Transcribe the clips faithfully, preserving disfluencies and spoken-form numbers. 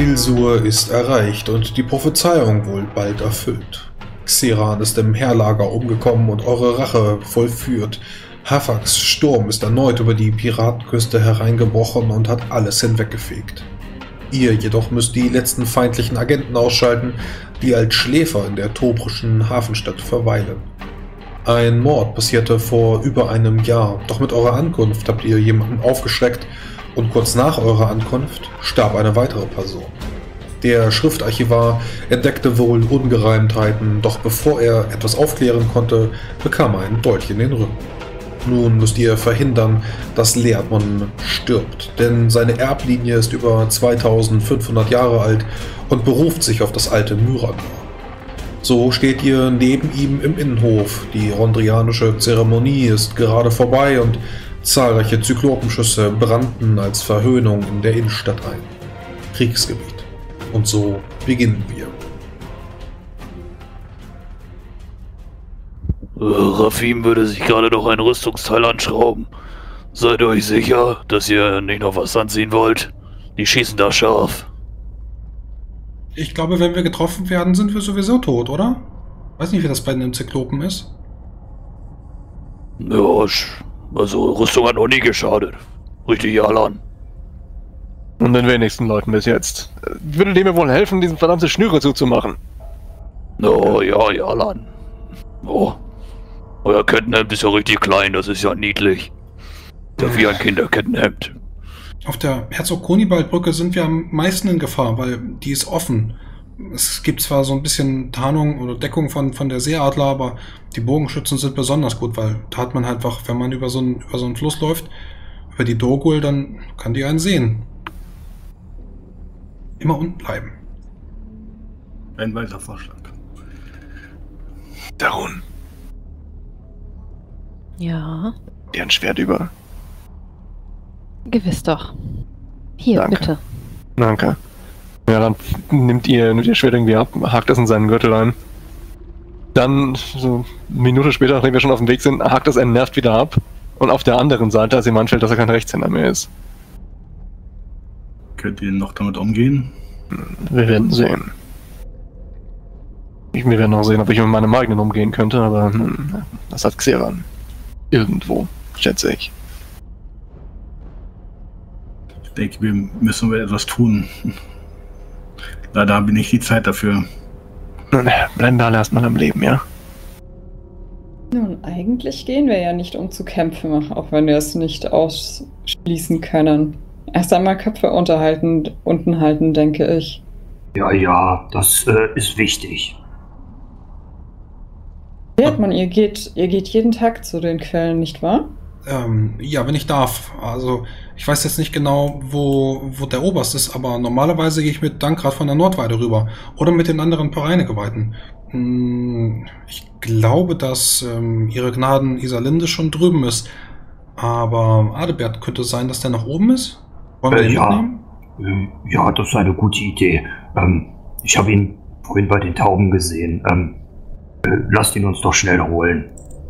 Ilsur ist erreicht und die Prophezeiung wohl bald erfüllt. Xeran ist im Heerlager umgekommen und eure Rache vollführt. Hafax Sturm ist erneut über die Piratenküste hereingebrochen und hat alles hinweggefegt. Ihr jedoch müsst die letzten feindlichen Agenten ausschalten, die als Schläfer in der tobrischen Hafenstadt verweilen. Ein Mord passierte vor über einem Jahr, doch mit eurer Ankunft habt ihr jemanden aufgeschreckt und kurz nach eurer Ankunft starb eine weitere Person. Der Schriftarchivar entdeckte wohl Ungereimtheiten, doch bevor er etwas aufklären konnte, bekam er einen Dolch in den Rücken. Nun müsst ihr verhindern, dass Leatmon stirbt, denn seine Erblinie ist über zweitausendfünfhundert Jahre alt und beruft sich auf das alte Myranor. So steht ihr neben ihm im Innenhof, die rondrianische Zeremonie ist gerade vorbei und zahlreiche Zyklopenschüsse brannten als Verhöhnung in der Innenstadt ein. Kriegsgebiet. Und so beginnen wir. Rafim würde sich gerade noch ein Rüstungsteil anschrauben. Seid euch sicher, dass ihr nicht noch was anziehen wollt? Die schießen da scharf. Ich glaube, wenn wir getroffen werden, sind wir sowieso tot, oder? Weiß nicht, wie das bei den Zyklopen ist. Ja, also Rüstung hat noch nie geschadet. Richtig, Alan. Und den wenigsten Leuten bis jetzt. Würde dem mir wohl helfen, diesen verdammte Schnüre zuzumachen. Oh ja, Alan. Oh. Euer Kettenhemd ist ja richtig klein, das ist ja niedlich. Das ist wie ein Kinderkettenhemd. Auf der Herzog-Konibald-Brücke sind wir am meisten in Gefahr, weil die ist offen. Es gibt zwar so ein bisschen Tarnung oder Deckung von, von der Seeadler, aber die Bogenschützen sind besonders gut, weil da hat man halt einfach, wenn man über so einen, über so einen Fluss läuft, über die Dorgul, dann kann die einen sehen. Immer unten bleiben. Ein weiterer Vorschlag. Darun. Ja. Dir ein Schwert über. Gewiss doch. Hier, Danke. bitte. Danke. Ja, dann nimmt ihr, nimmt ihr Schwert irgendwie ab, hakt es in seinen Gürtel ein. Dann, so eine Minute später, nachdem wir schon auf dem Weg sind, hakt es entnervt wieder ab. Und auf der anderen Seite, als ihm anfällt, dass er kein Rechtshänder mehr ist. Könnt ihr noch damit umgehen? Wir werden sehen. Ich, wir werden auch sehen, ob ich mit meinem eigenen umgehen könnte, aber hm, das hat Xeran. Irgendwo, schätze ich. Ich denke, wir müssen wir etwas tun. Leider habe ich nicht die Zeit dafür. Nun, bleiben wir alle erstmal am Leben, ja? Nun, eigentlich gehen wir ja nicht, um zu kämpfen, auch wenn wir es nicht ausschließen können. Erst einmal Köpfe unterhalten, unten halten, denke ich. Ja, ja, das äh, ist wichtig. Hört man, ihr geht, ihr geht jeden Tag zu den Quellen, nicht wahr? Ähm, ja, wenn ich darf. Also, ich weiß jetzt nicht genau, wo, wo der Oberst ist, aber normalerweise gehe ich mit Dankrad von der Nordweide rüber. Oder mit den anderen Pareine-Geweihten. Hm, ich glaube, dass ähm, Ihre Gnaden Isalinde schon drüben ist. Aber Adebert, könnte es sein, dass der noch oben ist? Wollen wir Äh, ihn ja. mitnehmen? Ähm, ja, das ist eine gute Idee. Ähm, ich habe ihn vorhin bei den Tauben gesehen. Ähm, äh, lasst ihn uns doch schnell holen.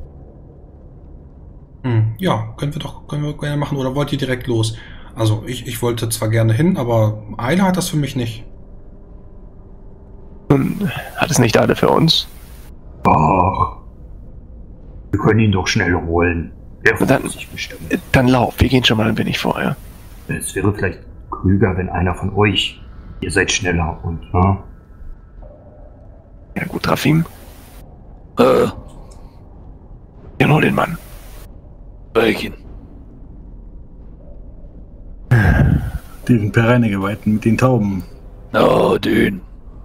Hm, ja, können wir doch können wir gerne machen. Oder wollt ihr direkt los? Also, ich, ich wollte zwar gerne hin, aber Eile hat das für mich nicht. Nun, hat es nicht alle für uns? Ach, wir können ihn doch schnell holen. Er Dann- freut sich bestimmt. Dann lauf, wir gehen schon mal ein wenig vorher. Es wäre vielleicht klüger, wenn einer von euch, ihr seid schneller und, ne? Ja gut, Rafim. Äh, Dann hol den Mann. welchen? Den Pereinegeweihten mit den Tauben. Na, den.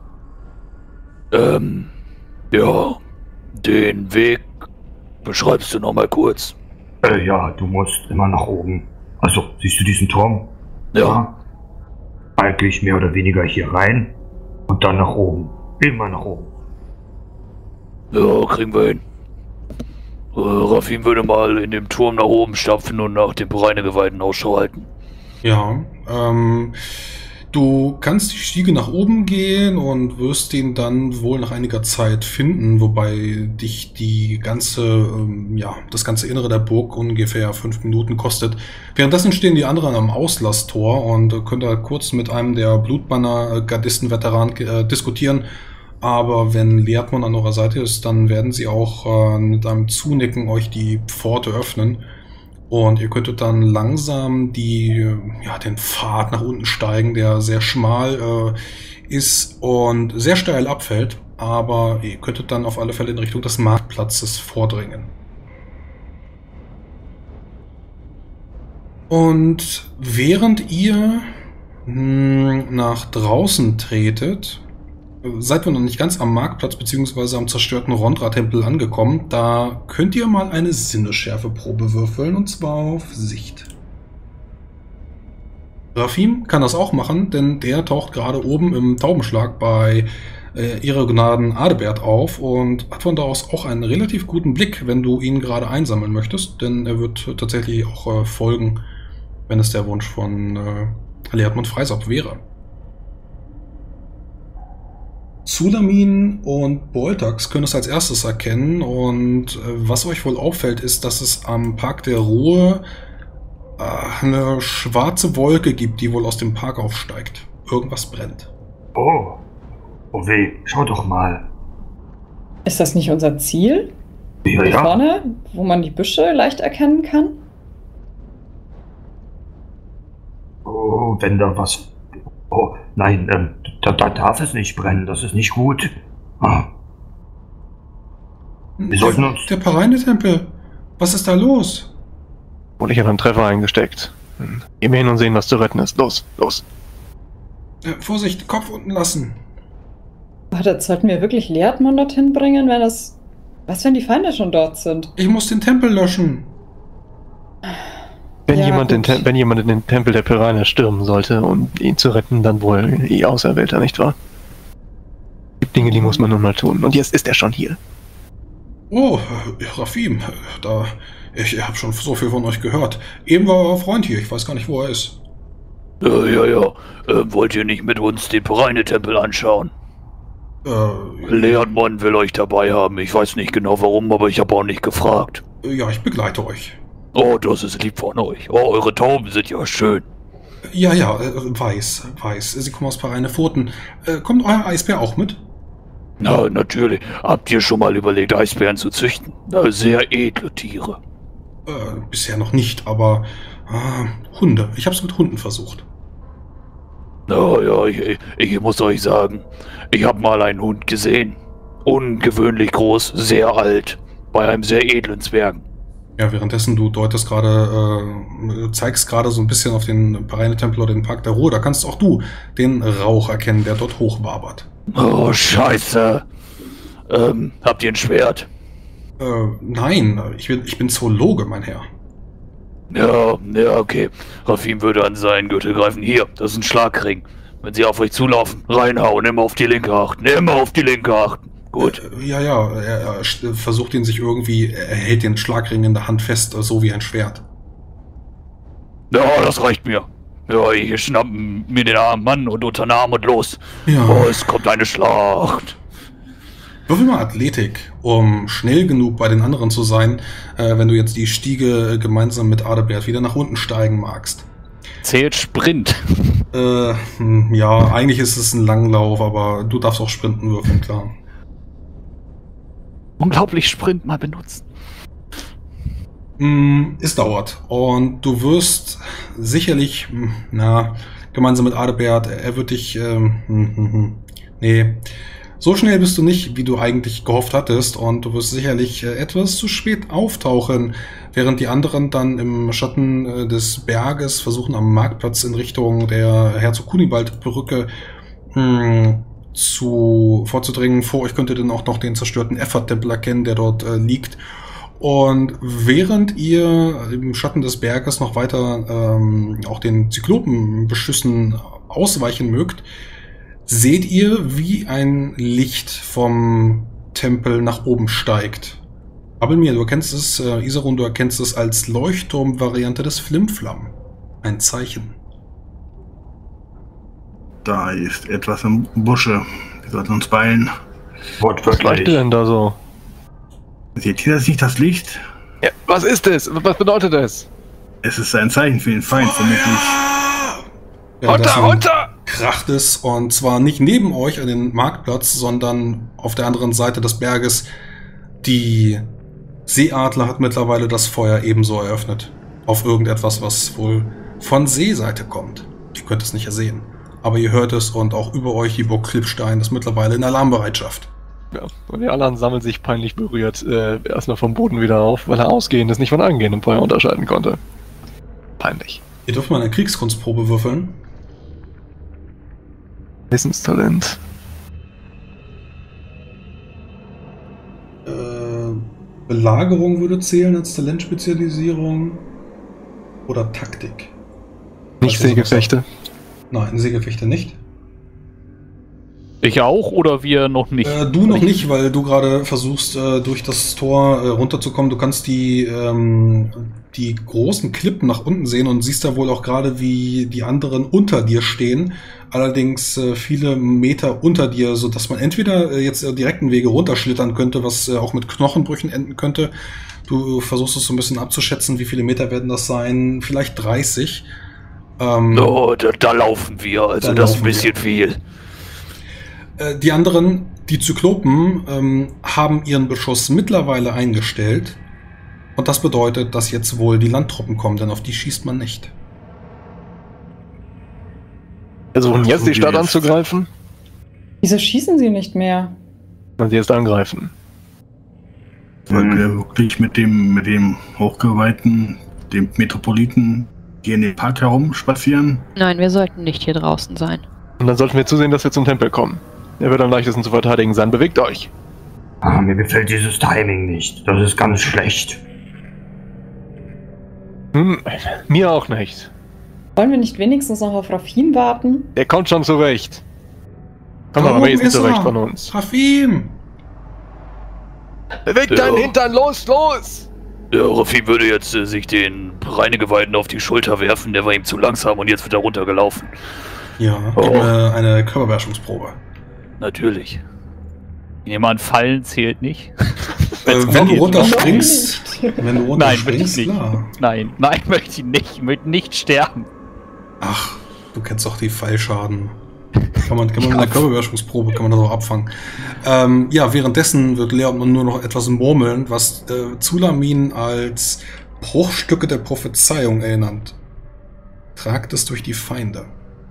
Ähm, ja, den Weg beschreibst du noch mal kurz. Äh, ja, du musst immer nach oben. Also, siehst du diesen Turm? Ja, Eigentlich mehr oder weniger hier rein und dann nach oben. Immer nach oben. ja, kriegen wir hin. Äh, Rafim würde mal in dem Turm nach oben stapfen und nach dem Pereinegeweihten Ausschau halten. Ja, ähm, Du kannst die Stiege nach oben gehen und wirst ihn dann wohl nach einiger Zeit finden, wobei dich die ganze, ähm, ja, das ganze Innere der Burg ungefähr fünf Minuten kostet. Währenddessen stehen die anderen am Auslasstor und könnt da kurz mit einem der Blutbanner-Gardisten-Veteranen äh, diskutieren. Aber wenn Leatmon an eurer Seite ist, dann werden sie auch äh, mit einem Zunicken euch die Pforte öffnen. Und ihr könntet dann langsam die, ja, den Pfad nach unten steigen, der sehr schmal äh, ist und sehr steil abfällt. Aber ihr könntet dann auf alle Fälle in Richtung des Marktplatzes vordringen. Und während ihr mh, nach draußen tretet, seid ihr noch nicht ganz am Marktplatz bzw. am zerstörten Rondra-Tempel angekommen. Da könnt ihr mal eine Sinnesschärfe-Probe würfeln, und zwar auf Sicht. Rafim kann das auch machen, denn der taucht gerade oben im Taubenschlag bei äh, Ihre Gnaden Adebert auf und hat von da aus auch einen relativ guten Blick, wenn du ihn gerade einsammeln möchtest, denn er wird tatsächlich auch äh, folgen, wenn es der Wunsch von äh, Leatmon Freisop wäre. Sulamin und Boltax können es als erstes erkennen und äh, was euch wohl auffällt, ist, dass es am Park der Ruhe äh, eine schwarze Wolke gibt, die wohl aus dem Park aufsteigt. Irgendwas brennt. Oh, oh weh, schau doch mal. Ist das nicht unser Ziel? Ja, Da ja. vorne, wo man die Büsche leicht erkennen kann? Oh, wenn da was... Oh, nein, ähm, da, da darf es nicht brennen, das ist nicht gut. Ah. Wir sollten uns... Der Pareine-Tempel. Was ist da los? Und ich habe einen Treffer eingesteckt. Gehen wir hin und sehen, was zu retten ist. Los, los. Äh, Vorsicht, Kopf unten lassen. Warte, sollten wir wirklich Leatmon dorthin bringen, wenn das... Was, wenn die Feinde schon dort sind? Ich muss den Tempel löschen. Wenn, Ja, jemand den gut. Tem- wenn jemand in den Tempel der Piranha stürmen sollte, um ihn zu retten, dann wohl ihr Auserwählter, nicht wahr? Es gibt Dinge, die muss man nun mal tun. Und jetzt ist er schon hier. Oh, äh, Rafim, da... Ich habe schon so viel von euch gehört. Eben war euer Freund hier, ich weiß gar nicht, wo er ist. Ja, ja, ja. Äh, wollt ihr nicht mit uns den Pereine-Tempel anschauen? Äh, Leatmon will euch dabei haben. Ich weiß nicht genau warum, aber ich habe auch nicht gefragt. ja, ich begleite euch. Oh, das ist lieb von euch. Oh, eure Tauben sind ja schön. Ja, ja, äh, weiß, weiß. Sie kommen aus Pareine Pfoten. Äh, kommt euer Eisbär auch mit? Na, natürlich. Habt ihr schon mal überlegt, Eisbären zu züchten? Na, sehr edle Tiere. Äh, bisher noch nicht, aber äh, Hunde. Ich habe es mit Hunden versucht. Na ja, ich, ich muss euch sagen, ich habe mal einen Hund gesehen. Ungewöhnlich groß, sehr alt. Bei einem sehr edlen Zwergen. Ja, währenddessen du deutest gerade, äh, zeigst gerade so ein bisschen auf den Pareine-Tempel oder den Park der Ruhe, da kannst auch du den Rauch erkennen, der dort hochwabert. Oh, scheiße. Ähm, habt ihr ein Schwert? Äh, nein, ich bin, ich bin Zoologe, mein Herr. Ja, ja, okay. Rafim würde an seinen Gürtel greifen. Hier, das ist ein Schlagring. Wenn sie auf euch zulaufen, reinhauen, immer auf die linke achten. Immer auf die linke achten. Gut. Äh, ja, ja, er, er st- versucht ihn sich irgendwie, er hält den Schlagring in der Hand fest, äh, so wie ein Schwert. Ja, das reicht mir. Ja, ich schnapp mir den armen Mann und unter den Arm und los. Ja. Oh, es kommt eine Schlacht. Würfel mal Athletik, um schnell genug bei den anderen zu sein, äh, wenn du jetzt die Stiege äh, gemeinsam mit Adebert wieder nach unten steigen magst. Zählt Sprint. Äh, hm, ja, eigentlich ist es ein Langlauf, aber du darfst auch Sprinten würfeln, klar. Unglaublich Sprint mal benutzen. Mm, es dauert. Und du wirst sicherlich, mm, na, gemeinsam mit Adebert, er wird dich, ähm, hm, hm, hm, nee, so schnell bist du nicht, wie du eigentlich gehofft hattest. Und du wirst sicherlich äh, etwas zu spät auftauchen, während die anderen dann im Schatten äh, des Berges versuchen, am Marktplatz in Richtung der Herzog Kunibald-Brücke mh, zu, vorzudringen. Vor euch könnt ihr dann auch noch den zerstörten Effort-Tempel erkennen, der dort äh, liegt. Und während ihr im Schatten des Berges noch weiter ähm, auch den Zyklopenbeschüssen ausweichen mögt, seht ihr, wie ein Licht vom Tempel nach oben steigt. Abelmir, du erkennst es, äh, Isarun, du erkennst es als Leuchtturm-Variante des Flimflam. Ein Zeichen. Da ist etwas im Busche. Wir sollten uns beeilen. Was Wortwörtlich. leuchtet denn da so? Seht ihr das nicht, das Licht? Ja, was ist es? Was bedeutet es? Es ist ein Zeichen für den Feind, vermutlich. Währenddessen Runter, runter! kracht es, und zwar nicht neben euch an den Marktplatz, sondern auf der anderen Seite des Berges. Die Seeadler hat mittlerweile das Feuer ebenso eröffnet. Auf irgendetwas, was wohl von Seeseite kommt. Ihr könnt es nicht sehen. Aber ihr hört es, und auch über euch die Burg Klippstein ist mittlerweile in Alarmbereitschaft. Ja, und die anderen sammeln sich peinlich berührt äh, erstmal vom Boden wieder auf, weil er Ausgehendes nicht von Angehendem Feuer unterscheiden konnte. Peinlich. Ihr dürft mal eine Kriegskunstprobe würfeln. Wissenstalent. Äh, Belagerung würde zählen als Talentspezialisierung. Oder Taktik. Nicht Weißt du, Seegefechte. Nein, Seegefechte nicht. Ich auch oder wir noch nicht? Äh, du noch nicht, weil du gerade versuchst, äh, durch das Tor äh, runterzukommen. Du kannst die, ähm, die großen Klippen nach unten sehen und siehst da wohl auch gerade, wie die anderen unter dir stehen. Allerdings äh, viele Meter unter dir, so dass man entweder äh, jetzt äh, direkten Wege runterschlittern könnte, was äh, auch mit Knochenbrüchen enden könnte. Du versuchst es so ein bisschen abzuschätzen, wie viele Meter werden das sein? Vielleicht dreißig. Ähm, Oh, da, da laufen wir, also Da das ist laufen ein bisschen wir. viel. Äh, Die anderen, die Zyklopen, ähm, haben ihren Beschuss mittlerweile eingestellt. Und das bedeutet, dass jetzt wohl die Landtruppen kommen, denn auf die schießt man nicht. Versuchen jetzt die Stadt Jetzt. anzugreifen, Wieso schießen sie nicht mehr? weil sie jetzt angreifen. Wollen wir wirklich mit dem, mit dem Hochgeweihten, dem Metropoliten, hier in den Park herum spazieren? Nein, wir sollten nicht hier draußen sein. Und dann sollten wir zusehen, dass wir zum Tempel kommen. Er wird am leichtesten zu verteidigen sein. Bewegt euch! Ah, mir gefällt dieses Timing nicht. Das ist ganz schlecht. Hm, mir auch nicht. Wollen wir nicht wenigstens noch auf Rafim warten? Der kommt schon zurecht. Kommt Da aber oben wenigstens ist er. zurecht von uns. Rafim! Bewegt Ja. deinen Hintern! Los, los! Der Raffi würde jetzt äh, sich den Reinegeweihten auf die Schulter werfen, der war ihm zu langsam und jetzt wird er runtergelaufen. Ja, Oh. gib mir eine Körperbeherrschungsprobe. Natürlich. Ich nehme an, Fallen zählt nicht. Äh, Wenn's wenn du geht. runterspringst, wenn du Nein, möchte runterspringst, ich nicht. klar. Nein, nein, möchte ich nicht. Ich möchte nicht sterben. Ach, du kennst doch die Fallschaden. Kann man, kann man mit einer Körperbeherrschungsprobe kann man das auch abfangen. Ähm, ja, währenddessen wird Leon nur noch etwas murmeln, was äh, Zulamin als Bruchstücke der Prophezeiung erinnert. Tragt es durch die Feinde.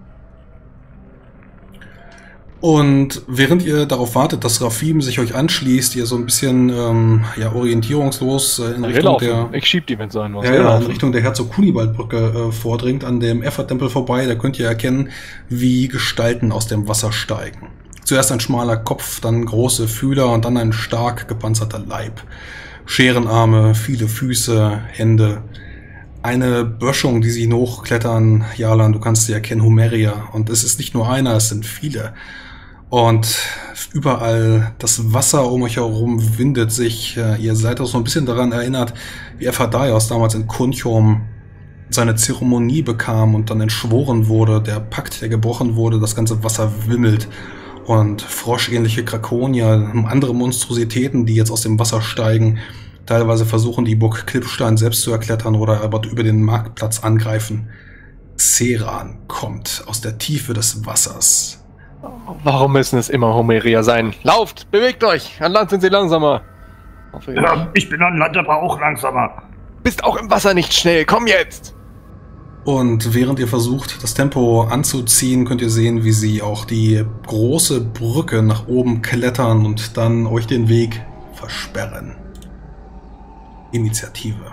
Und während ihr darauf wartet, dass Rafim sich euch anschließt, ihr so ein bisschen ähm, ja, orientierungslos äh, in Wir Richtung der... laufen. Ich schieb die, wenn sein muss. Ja, Wir ja, in laufen. Richtung der Herzog-Kunibald-Brücke äh, vordringt, an dem Effort-Tempel vorbei. Da könnt ihr erkennen, wie Gestalten aus dem Wasser steigen. Zuerst ein schmaler Kopf, dann große Fühler und dann ein stark gepanzerter Leib. Scherenarme, viele Füße, Hände. Eine Böschung, die sie hochklettern. Jalan, du kannst sie erkennen, Humeria. Und es ist nicht nur einer, es sind viele. Und überall das Wasser um euch herum windet sich. Ihr seid auch so ein bisschen daran erinnert, wie Ephadaios damals in Kuntium seine Zeremonie bekam und dann entschworen wurde, der Pakt, der gebrochen wurde, das ganze Wasser wimmelt. Und froschähnliche Krakonier, andere Monstrositäten, die jetzt aus dem Wasser steigen, teilweise versuchen, die Burg Klippstein selbst zu erklettern oder aber über den Marktplatz angreifen. Xeran kommt aus der Tiefe des Wassers. Warum müssen es immer Homeria sein? Lauft! Bewegt euch! An Land sind sie langsamer. Hoffe ich. Ja, ich bin an Land aber auch langsamer. Bist auch im Wasser nicht schnell. Komm jetzt! Und während ihr versucht, das Tempo anzuziehen, könnt ihr sehen, wie sie auch die große Brücke nach oben klettern und dann euch den Weg versperren. Initiative.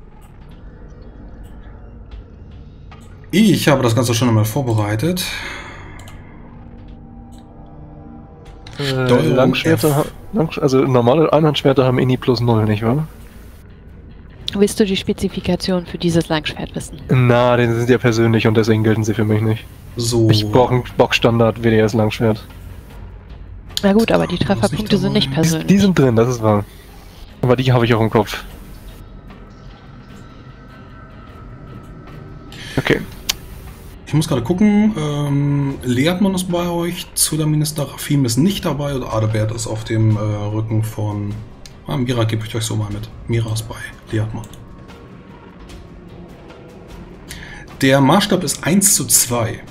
Ich habe das Ganze schon einmal vorbereitet. Äh, Steuerung Langschwerter, F. ha- Lang, also normale Einhandschwerter haben Ini plus null, nicht wahr? Willst du die Spezifikation für dieses Langschwert wissen? Na, die sind ja persönlich und deswegen gelten sie für mich nicht. So. Ich brauche ein Boxstandard W D S Langschwert. Na gut, aber die Das ist Trefferpunkte nicht sind nicht dabei. Die, persönlich. die sind drin, das ist wahr. Aber die habe ich auch im Kopf. Okay. Ich muss gerade gucken, ähm, Leatman ist bei euch, Zulamin ist da, Rafim ist nicht dabei und Adalbert ist auf dem äh, Rücken von... Ah, Mira gebe ich euch so mal mit. Mira ist bei Leatman. Der Maßstab ist eins zu zwei.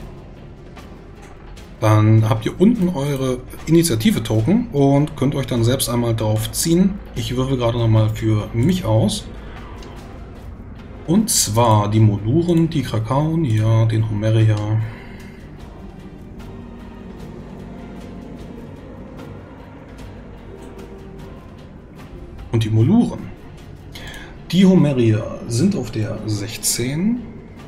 Dann habt ihr unten eure Initiative-Token und könnt euch dann selbst einmal drauf ziehen. Ich würfel gerade nochmal für mich aus. Und zwar die Moluren, die Krakauen, ja, den Homeria. Und die Moluren. Die Homeria sind auf der sechzehn.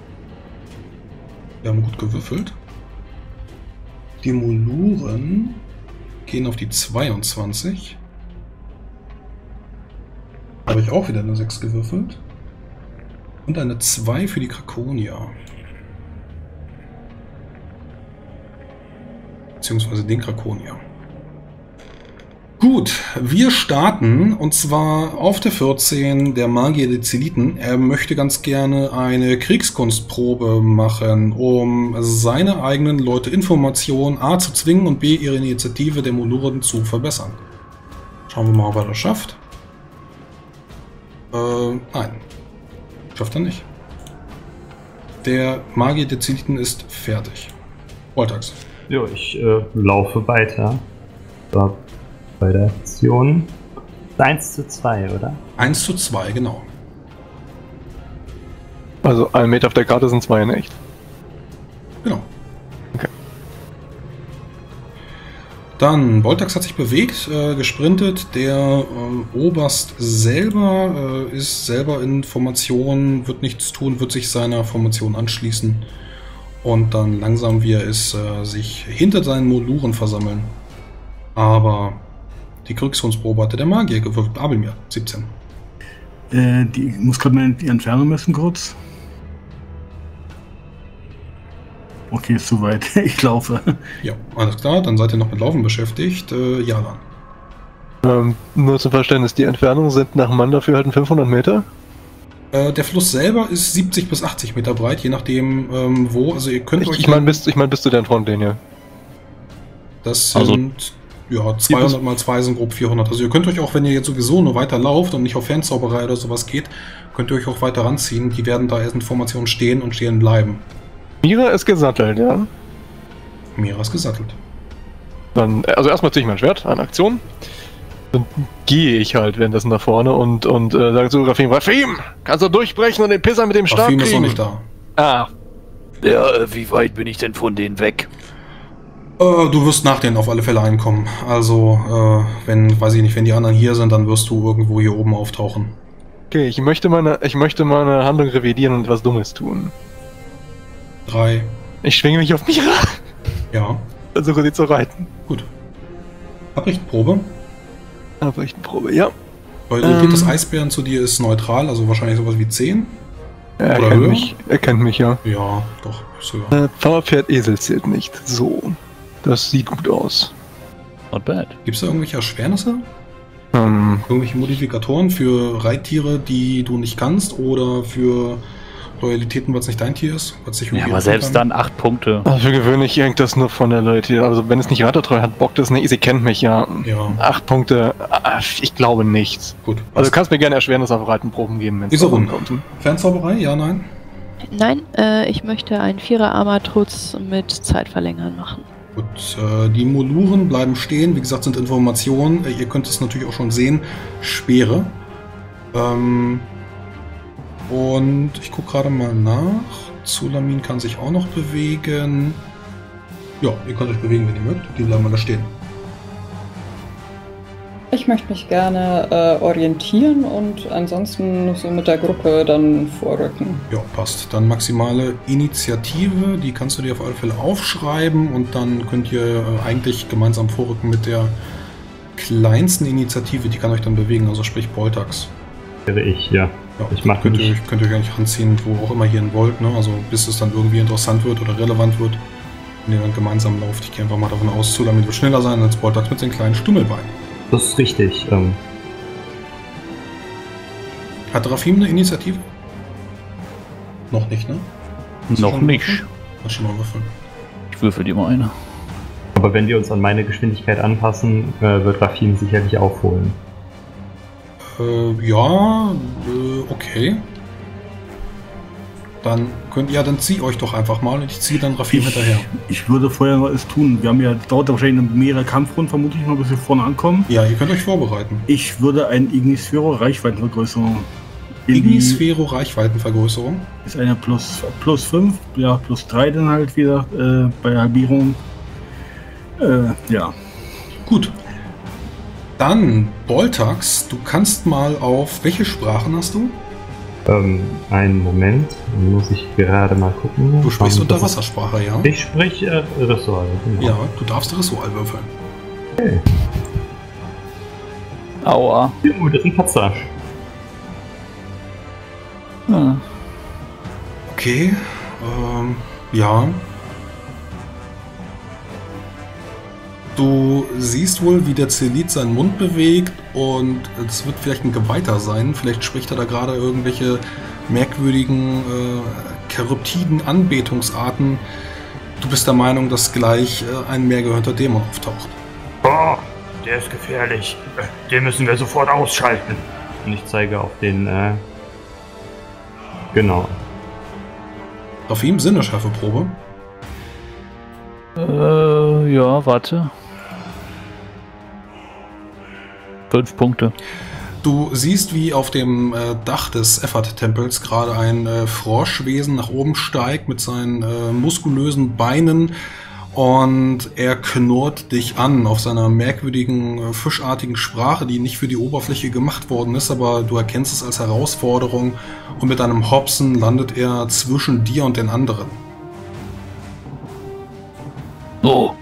Wir haben gut gewürfelt. Die Moluren gehen auf die zweiundzwanzig. Habe ich auch wieder eine sechs gewürfelt. Und eine zwei für die Krakonia. Beziehungsweise den Krakonia. Gut, wir starten und zwar auf der vierzehn, der Magier der Zeliten. Er möchte ganz gerne eine Kriegskunstprobe machen, um seine eigenen Leute Informationen A zu zwingen und B ihre Initiative der Moluren zu verbessern. Schauen wir mal, ob er das schafft. Äh, nein. Schafft er nicht. Der Magier der Zeliten ist fertig. Voltax. Jo, ich äh, laufe weiter. So, bei der Aktion. eins zu zwei, oder? eins zu zwei, genau. Also ein Meter auf der Karte sind zwei in echt. Genau. Okay. Dann, Voltax hat sich bewegt, äh, gesprintet. Der äh, Oberst selber äh, ist selber in Formation, wird nichts tun, wird sich seiner Formation anschließen. Und dann langsam, wie er ist, äh, sich hinter seinen Moluren versammeln. Aber die Kriegskunstprobe hatte der Magier gewirkt. Abelmir, siebzehn. Äh, die ich muss gerade mal die Entfernung messen kurz. Okay, ist zu weit. Ich laufe. Ja, alles klar. Dann seid ihr noch mit Laufen beschäftigt. Äh, Jalan. Ähm, nur zum Verständnis, die Entfernungen sind nach Mann dafür halt fünfhundert Meter? Äh, der Fluss selber ist siebzig bis achtzig Meter breit, je nachdem ähm, wo. Also ihr könnt Ich, euch... ich meine bis, ich mein, bis zu der Frontlinie. Das Also- sind... Ja, zweihundert mal zwei sind grob vierhundert. Also ihr könnt euch auch, wenn ihr jetzt sowieso nur weiter lauft und nicht auf Fernzauberei oder sowas geht, könnt ihr euch auch weiter ranziehen. Die werden da erst in Formation stehen und stehen bleiben. Mira ist gesattelt, ja. Mira ist gesattelt. Dann, also erstmal ziehe ich mein Schwert an Aktion. Dann gehe ich halt währenddessen nach vorne und, und äh, sage zu Rafim, Rafim, kannst du durchbrechen und den Pisser mit dem Stab Rafim ist noch kriegen? nicht da. Ah, Ja, äh, wie weit bin ich denn von denen weg? Äh, du wirst nach denen auf alle Fälle einkommen. Also, äh, wenn, weiß ich nicht, wenn die anderen hier sind, dann wirst du irgendwo hier oben auftauchen. okay, ich möchte meine, ich möchte meine Handlung revidieren und etwas Dummes tun. Drei. Ich schwinge mich auf Mira, Ja, versuche sie zu reiten. gut. Abrichtprobe. Abrichtenprobe, ja. Loyalität Ähm. des Eisbären zu dir ist neutral, also wahrscheinlich sowas wie zehn. Er Oder kennt höher? mich, er kennt mich, ja. Ja, doch, ist höher. Äh, Pferd Esel zählt nicht. So, das sieht gut aus. Not bad. Gibt es da irgendwelche Erschwernisse? Ähm, Irgendwelche Modifikatoren für Reittiere, die du nicht kannst? Oder für Loyalitäten, weil es nicht dein Tier ist? Weil's dich Ja, irgendwie aber selbst kann? dann acht Punkte. also für gewöhnlich hängt das nur von der Leute. Also wenn es nicht Rattertreu hat, bockt es nicht. Sie kennt mich ja. Ja, Acht Punkte, ah, ich glaube nicht. gut. Also du kannst mir gerne Erschwernis auf Reitenproben geben, wenn es Diese darum Runde. kommt. Fernzauberei? Ja, nein? Nein, äh, ich möchte einen Vierer-Armatrutz mit Zeitverlängern machen. Gut, äh, die Moluren bleiben stehen. Wie gesagt, sind Informationen. Äh, ihr könnt es natürlich auch schon sehen. Speere. Ähm, und ich gucke gerade mal nach. Zulamin kann sich auch noch bewegen. Ja, ihr könnt euch bewegen, wenn ihr mögt. Die bleiben alle stehen. Ich möchte mich gerne äh, orientieren und ansonsten so mit der Gruppe dann vorrücken. Ja, passt. Dann maximale Initiative, die kannst du dir auf alle Fälle aufschreiben und dann könnt ihr äh, eigentlich gemeinsam vorrücken mit der kleinsten Initiative, die kann euch dann bewegen, also sprich Voltax. Wäre ich, ja. Ja, Ich mach könnt, ihr, mich. euch- könnt ihr euch eigentlich ranziehen, wo auch immer ihr hin wollt, ne? Also bis es dann irgendwie interessant wird oder relevant wird, wenn ihr dann gemeinsam lauft. Ich gehe einfach mal davon aus, Zulamin wird schneller sein als Voltax mit den kleinen Stummelbeinen. Das ist richtig. Ähm, Hat Rafim eine Initiative? Noch nicht, ne? Hast du Noch schon nicht. gefunden? Lass schon mal würfeln. Ich würfel dir mal eine. Aber wenn wir uns an meine Geschwindigkeit anpassen, äh, wird Rafim sicherlich aufholen. Äh, ja, äh, okay. Dann könnt ihr, dann zieh euch doch einfach mal und ich ziehe dann Rafim hinterher. Ich würde vorher noch was tun. Wir haben ja, das dauert wahrscheinlich mehrere Kampfrunden, vermute ich mal, bis wir vorne ankommen. Ja, ihr könnt euch vorbereiten. Ich würde ein Ignisphero Reichweitenvergrößerung. in die- Ignisphero Reichweitenvergrößerung. Ist eine plus, plus fünf, ja, plus drei dann halt wieder äh, bei Halbierung. Äh, ja. Gut. Dann, Boltax, du kannst mal auf, welche Sprachen hast du? Ähm, einen Moment, dann muss ich gerade mal gucken. Du sprichst Ähm, das Unterwassersprache, ja? ist- Ich sprich äh, Ressort, genau. Ja, du darfst Ressoal würfeln. Okay. Aua. Oh, das ist ein Patzer. Ah. Okay, ähm, ja. Du siehst wohl, wie der Zelit seinen Mund bewegt und es wird vielleicht ein Geweihter sein. Vielleicht spricht er da gerade irgendwelche merkwürdigen, äh, karotiden Anbetungsarten. Du bist der Meinung, dass gleich äh, ein mehrgehörter Dämon auftaucht. Oh, der ist gefährlich. Äh, Den müssen wir sofort ausschalten. Und ich zeige auf den, äh, genau. Auf ihm Sinneschärfeprobe. Äh, ja, warte. Fünf Punkte. Du siehst, wie auf dem äh, Dach des Effert-Tempels gerade ein äh, Froschwesen nach oben steigt mit seinen äh, muskulösen Beinen und er knurrt dich an auf seiner merkwürdigen, äh, fischartigen Sprache, die nicht für die Oberfläche gemacht worden ist, aber du erkennst es als Herausforderung und mit einem Hopsen landet er zwischen dir und den anderen. Oh.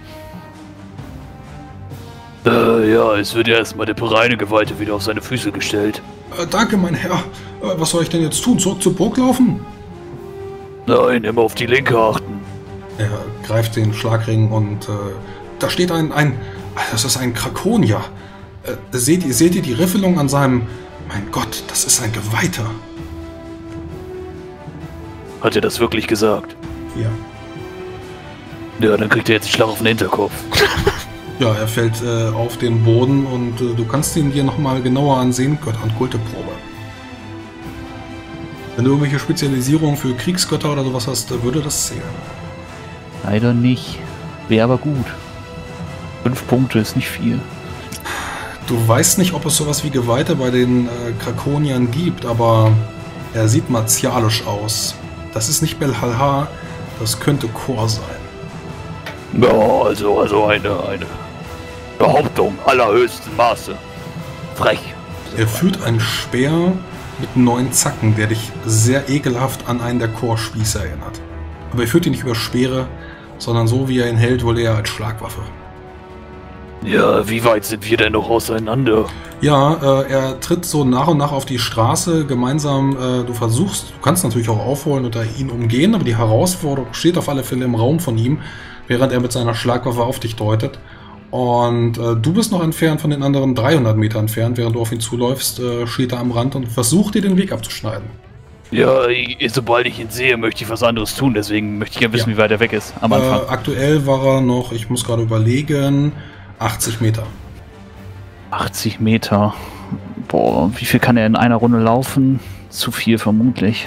Äh, ja, es wird ja erstmal der reine Geweihte wieder auf seine Füße gestellt. Äh, danke, mein Herr. Äh, was soll ich denn jetzt tun? Zurück zur Burg laufen? Nein, immer auf die Linke achten. Er greift den Schlagring und äh, da steht ein, ein, das ist ein Krakonier. Äh, seht, ihr, seht ihr die Riffelung an seinem, mein Gott, das ist ein Geweihter. Hat er das wirklich gesagt? Ja. Ja, dann kriegt er jetzt einen Schlag auf den Hinterkopf. Ja, er fällt äh, auf den Boden und äh, du kannst ihn dir nochmal genauer ansehen, Götter- und Kulteprobe. Wenn du irgendwelche Spezialisierungen für Kriegsgötter oder sowas hast, äh, würde das zählen. Leider nicht. Wäre aber gut. Fünf Punkte ist nicht viel. Du weißt nicht, ob es sowas wie Geweihte bei den äh, Krakoniern gibt, aber er sieht martialisch aus. Das ist nicht Belhalha, das könnte Kor sein. Ja, also, also eine, eine Behauptung allerhöchsten Maße. Frech. Er führt einen Speer mit neun Zacken, der dich sehr ekelhaft an einen der Chorspieße erinnert. Aber er führt ihn nicht über Speere, sondern so wie er ihn hält, wohl eher als Schlagwaffe. Ja, wie weit sind wir denn noch auseinander? Ja, äh, er tritt so nach und nach auf die Straße, gemeinsam, äh, du versuchst, du kannst natürlich auch aufholen oder ihn umgehen, aber die Herausforderung steht auf alle Fälle im Raum von ihm, während er mit seiner Schlagwaffe auf dich deutet. Und äh, du bist noch entfernt von den anderen dreihundert Meter entfernt, während du auf ihn zuläufst, äh, steht er am Rand und versucht dir den Weg abzuschneiden. Ja, ich- sobald ich ihn sehe, möchte ich was anderes tun, deswegen möchte ich ja wissen, Ja. wie weit er weg ist am Äh, Anfang. aktuell war er noch, ich muss gerade überlegen, achtzig Meter. achtzig Meter. Boah, wie viel kann er in einer Runde laufen? Zu viel vermutlich.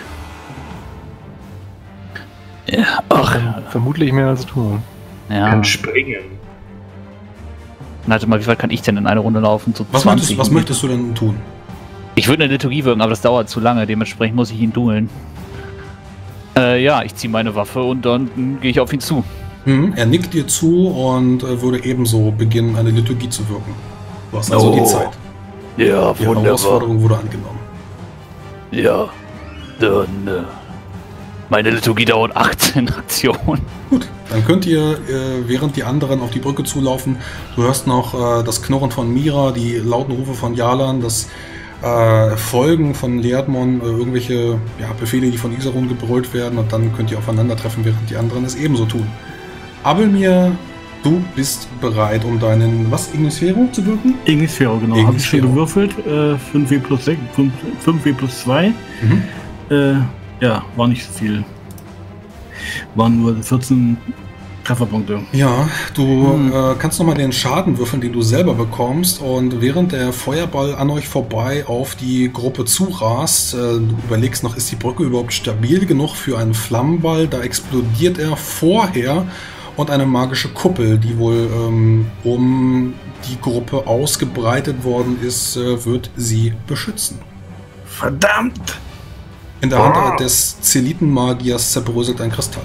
Ja, ach, Vermutlich mehr als du. ja. Kann springen. Warte mal, wie weit kann ich denn in einer Runde laufen? So Was, zwanzig möchtest, was möchtest du denn tun? Ich würde eine Liturgie wirken, aber das dauert zu lange. Dementsprechend muss ich ihn dueln. Äh, ja, ich ziehe meine Waffe und dann mm, gehe ich auf ihn zu. Mhm, er nickt dir zu und äh, würde ebenso beginnen, eine Liturgie zu wirken. Du hast also Oh, die Zeit. Ja, Die wunderbar. Herausforderung wurde angenommen. Ja, dann. Äh, meine Liturgie dauert achtzehn Aktionen. Gut, dann könnt ihr, äh, während die anderen auf die Brücke zulaufen, du hörst noch äh, das Knurren von Mira, die lauten Rufe von Jalan, das äh, Folgen von Leadmon, äh, irgendwelche ja, Befehle, die von Iserun gebrüllt werden und dann könnt ihr aufeinandertreffen, während die anderen es ebenso tun. Abelmir, du bist bereit, um deinen, was, Ignisphero zu wirken? Ignisphero, genau. Habe ich schon Ignisphero. gewürfelt. Äh, fünf W plus sechs, fünf W plus zwei. Mhm. Äh, ja, war nicht so viel. Waren nur vierzehn Trefferpunkte. Ja, du Hm. äh, kannst nochmal den Schaden würfeln, den du selber bekommst, und während der Feuerball an euch vorbei auf die Gruppe zurast, äh, du überlegst noch, ist die Brücke überhaupt stabil genug für einen Flammenball? Da explodiert er vorher und eine magische Kuppel, die wohl ähm, um die Gruppe ausgebreitet worden ist, äh, wird sie beschützen. Verdammt! In der Hand des Zelitenmagiers zerbröselt ein Kristall.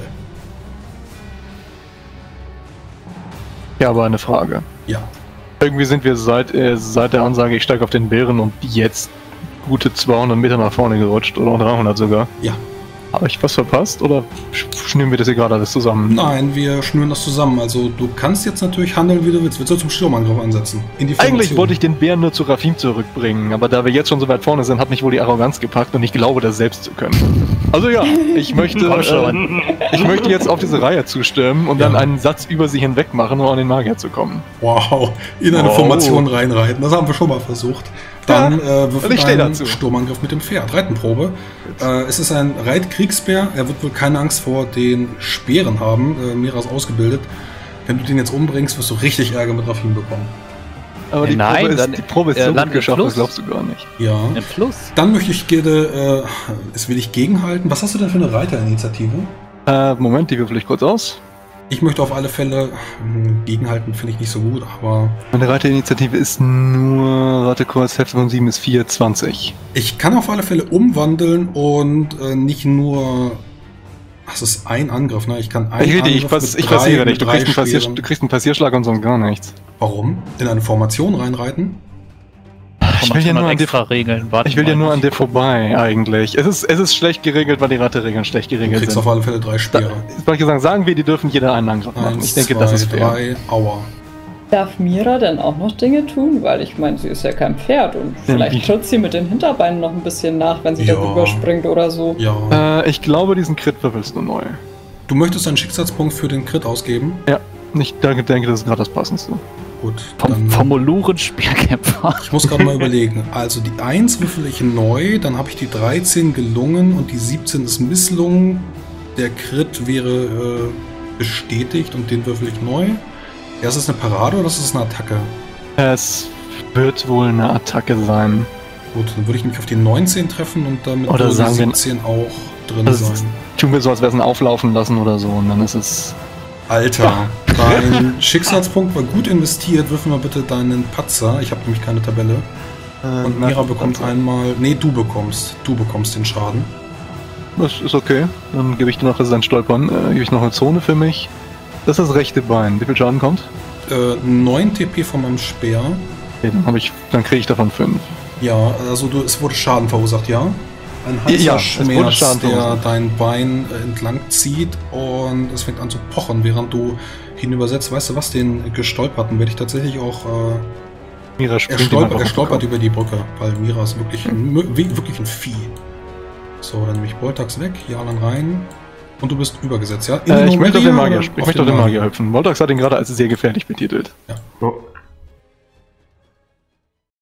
Ja, aber eine Frage. Ja. Irgendwie sind wir seit, äh, seit der Ansage, ich steige auf den Bären und jetzt gute zweihundert Meter nach vorne gerutscht oder dreihundert sogar. Ja. Habe ich was verpasst oder sch- schnüren wir das hier gerade alles zusammen? Nein, wir schnüren das zusammen. Also du kannst jetzt natürlich handeln, wie du willst. Willst du zum Sturmangriff ansetzen? In die Eigentlich Formation. wollte ich den Bären nur zu Rafim zurückbringen, aber da wir jetzt schon so weit vorne sind, hat mich wohl die Arroganz gepackt und ich glaube, das selbst zu können. Also ja, ich möchte, äh, ich möchte jetzt auf diese Reihe zustimmen und dann Ja. einen Satz über sie hinweg machen, um an den Magier zu kommen. Wow, in eine Wow. Formation reinreiten. Das haben wir schon mal versucht. Dann Ja, äh, würfel und ich steh einen dazu. Sturmangriff mit dem Pferd. Reitenprobe. Äh, es ist ein Reitkriegsbär. Er wird wohl keine Angst vor den Speeren haben. Äh, Mira ist ausgebildet. Wenn du den jetzt umbringst, wirst du richtig Ärger mit Rafim bekommen. Aber die, Nein, Probe, ist, dann, die Probe ist äh, so gut Land im geschafft, Fluss. das glaubst du gar nicht. Ja. Im Fluss. Dann möchte ich gerne, äh, es will ich gegenhalten. Was hast du denn für eine Reiterinitiative? Äh, Moment, die würfel ich kurz aus. Ich möchte auf alle Fälle hm, gegenhalten, finde ich nicht so gut, aber Meine Reiterinitiative ist nur, warte kurz, Hälfte von sieben ist vier, zwanzig. ich kann auf alle Fälle umwandeln und äh, nicht nur. Ach, es ist ein Angriff, ne? Ich kann einen Ich, ich, ich, Angriff pass, mit ich drei- passiere mit nicht, du drei kriegst, einen Passier, Speeren. du kriegst einen Passierschlag und sonst gar nichts. Warum? In eine Formation reinreiten? Ich will ja nur an dir, extra Regeln. Warte ich will ja mal. nur an dir vorbei, eigentlich. Es ist, es ist schlecht geregelt, weil die Rateregeln schlecht Du geregelt kriegst sind. auf alle Fälle drei Da, Speere. jetzt wollte ich sagen, sagen wir, die dürfen jeder einen Angriff machen. Eins, Ich denke, zwei, das ist fair. drei, Aua. Darf Mira denn auch noch Dinge tun? Weil ich meine, sie ist ja kein Pferd und vielleicht wie- tritt sie mit den Hinterbeinen noch ein bisschen nach, wenn sie Ja. darüber springt oder so. Ja. Äh, ich glaube, diesen Crit würfelst du neu. Du möchtest einen Schicksalspunkt für den Crit ausgeben? Ja, ich denke, denke das ist gerade das Passendste. Gut. Vom, Dann, vom Moluren-Speerkämpfer. ich muss gerade mal überlegen. Also die eins würfel ich neu, dann habe ich die dreizehn gelungen und die siebzehn ist misslungen. Der Crit wäre äh, bestätigt und den würfel ich neu. Ja, ist das eine Parade oder ist das eine Attacke? Es wird wohl eine Attacke sein. Gut, dann würde ich mich auf die neunzehn treffen und damit Oder würde sagen wir- siebzehn auch drin Das sein. ist, tun wir so, als wäre es ein Auflaufen lassen oder so und dann ist es... Alter, dein Schicksalspunkt war gut investiert. Würfel mal bitte deinen Patzer. Ich habe nämlich keine Tabelle. Äh, Und Mira bekommt einmal... Nee, du bekommst. Du bekommst den Schaden. Das ist okay. Dann gebe ich dir noch, das ist ein Stolpern, äh, gebe ich noch eine Zone für mich. Das ist das rechte Bein. Wie viel Schaden kommt? Äh, neun T P von meinem Speer. Okay, dann habe ich, dann kriege ich davon fünf. Ja, also du, es wurde Schaden verursacht, ja? Ein Ja, heißer es wurde Schmerz, Schaden der verursacht. dein Bein äh, entlang zieht und es fängt an zu pochen, während du hinübersetzt. Weißt du was, den Gestolperten werde ich tatsächlich auch... Äh, Mira er, springt ihm stolpert, einfach er auf den stolpert Kopf. über die Brücke, weil Mira ist wirklich ein, mö- wie- wirklich ein Vieh. So, dann nehme ich Boltax weg, Jalan rein und du bist übergesetzt, ja? In Äh, die ich möchte auf den Numeria Magier, oder ich möchte auf den Magier hüpfen. Voltax hat ihn gerade als sehr gefährlich betitelt. So,